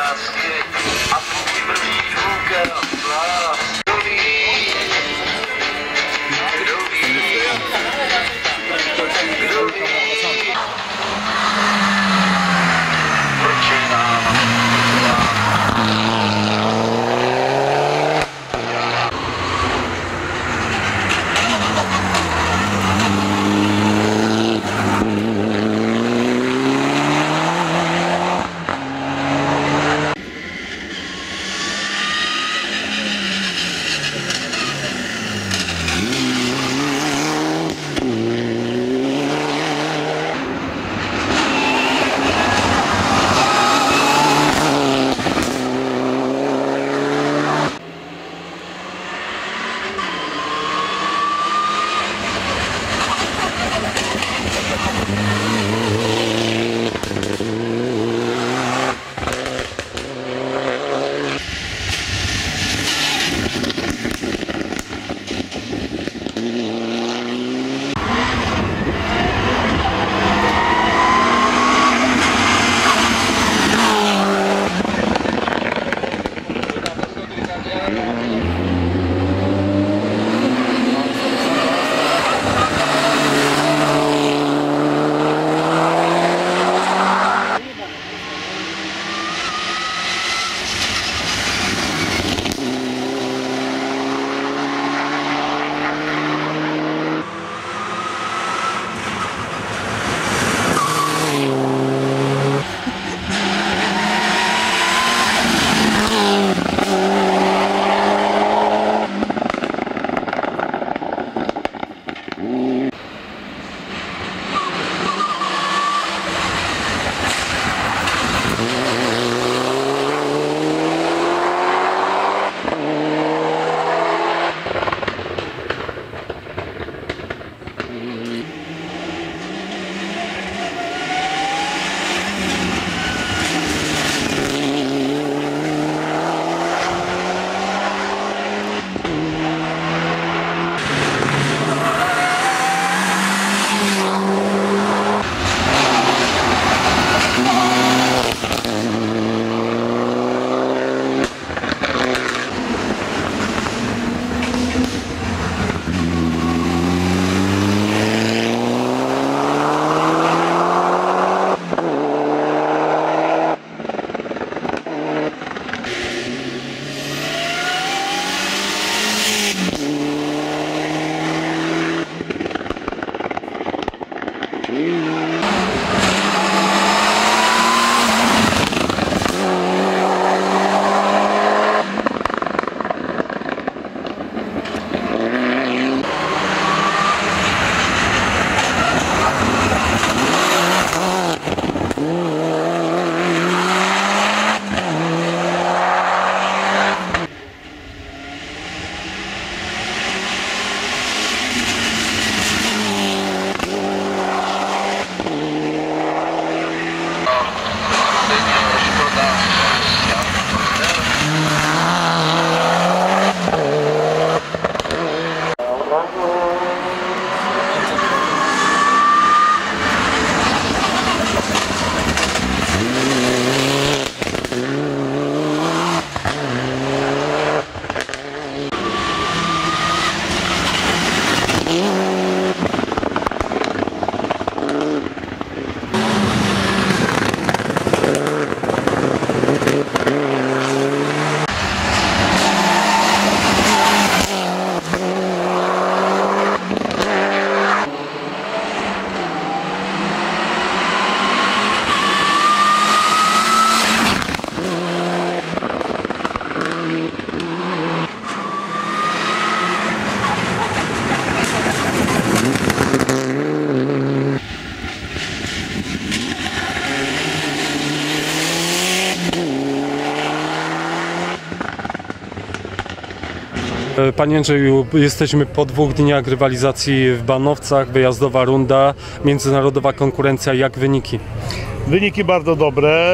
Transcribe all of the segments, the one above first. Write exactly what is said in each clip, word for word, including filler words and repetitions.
Panie Andrzeju, jesteśmy po dwóch dniach rywalizacji w Banowcach, wyjazdowa runda, międzynarodowa konkurencja. Jak wyniki? Wyniki bardzo dobre.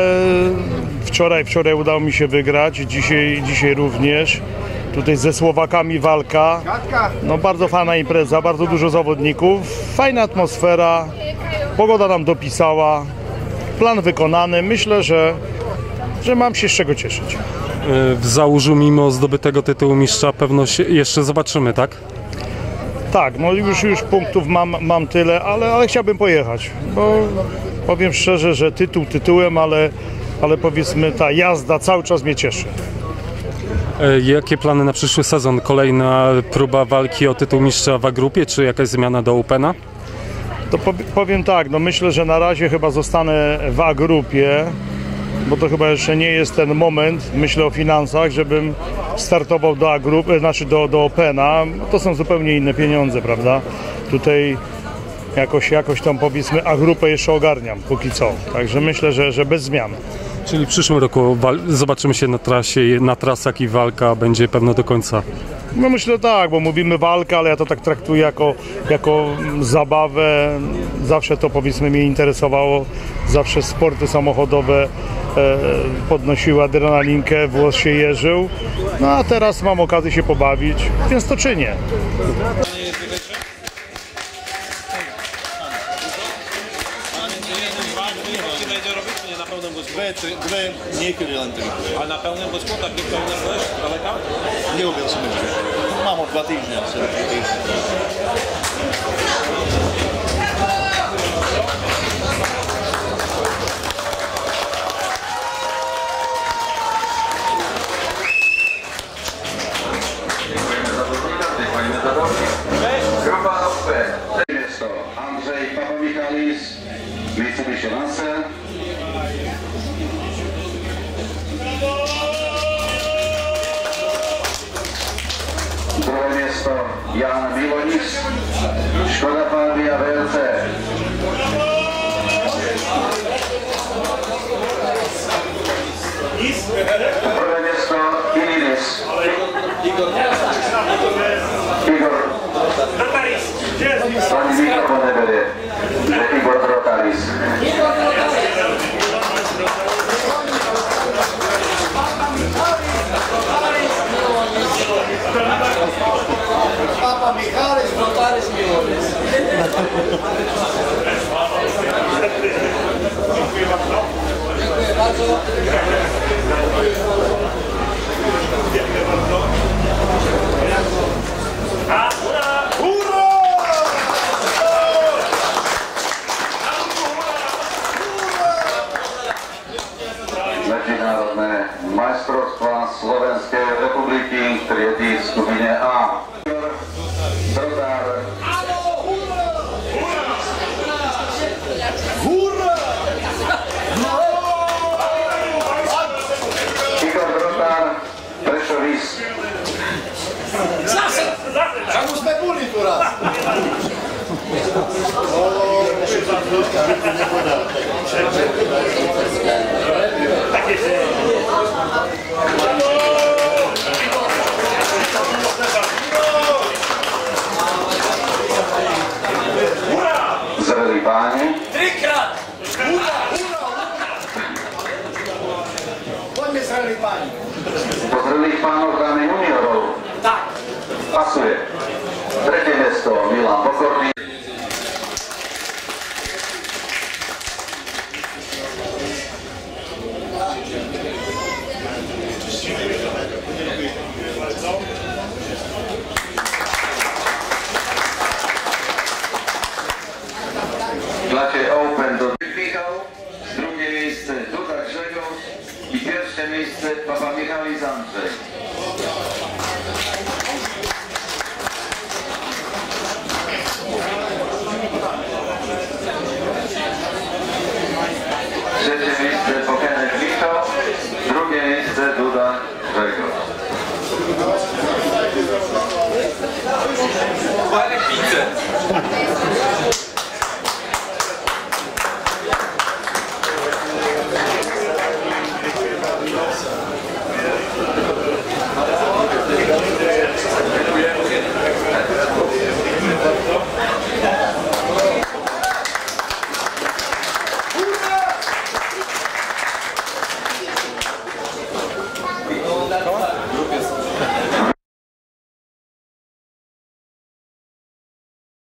Wczoraj, wczoraj udało mi się wygrać, dzisiaj, dzisiaj również. Tutaj ze Słowakami walka. No bardzo fajna impreza, bardzo dużo zawodników, fajna atmosfera, pogoda nam dopisała, plan wykonany. Myślę, że że mam się z czego cieszyć. W Załużu mimo zdobytego tytułu mistrza pewno się jeszcze zobaczymy, tak? Tak, no już, już punktów mam, mam tyle, ale, ale chciałbym pojechać, bo powiem szczerze, że tytuł tytułem, ale, ale powiedzmy ta jazda cały czas mnie cieszy. E, Jakie plany na przyszły sezon? Kolejna próba walki o tytuł mistrza w A-grupie, czy jakaś zmiana do Opena? To powiem tak, no myślę, że na razie chyba zostanę w A-grupie, bo to chyba jeszcze nie jest ten moment, myślę o finansach, żebym startował do A-grupy, znaczy do, do Opena. To są zupełnie inne pieniądze, prawda? Tutaj jakoś, jakoś tam powiedzmy A-grupę jeszcze ogarniam póki co, także myślę, że, że bez zmian. Czyli w przyszłym roku zobaczymy się na trasie, na trasach i walka będzie pewno do końca. No myślę tak, bo mówimy walka, ale ja to tak traktuję jako, jako zabawę. Zawsze to powiedzmy mnie interesowało. Zawsze sporty samochodowe e, podnosiły adrenalinkę, włos się jeżył. No a teraz mam okazję się pobawić, więc to czynię. Dve, tri, dve niekedy len tri. A na pełnym boczku taký pełný budeš daleka? Nerobil som ešte. Mám ho dva týždne, asi tri týždne. Grupa Open. Miesto Andrzej Papa-Michalis, Mitsubishi Lancer. Druhé miesto Jan Milonis, Škoda Fabia vé el cé. Prvé miesto Inilis. Igor. Pani mikrofon neberie. Igor Trotaris. Papa Michalis, Trotaris Milonis. Dziękuję bardzo. Medzinárodné majstrovstvá Slovenskej republiky triedy v skupine A. Trotár. Igor Trotár, Prešovic. Zase! Však už sme boli tu raz. Zrelí páni. Trikrát! Hurá, hurá! Poďme zrelí páni. Po zrelých pánoch dáme juniorov. Tak. Pasuje. Tretie miesto Milan Pokorný. Klacie Open do Michał, drugie miejsce Duda Grzegorz i pierwsze miejsce Papa Michalis Andrzej.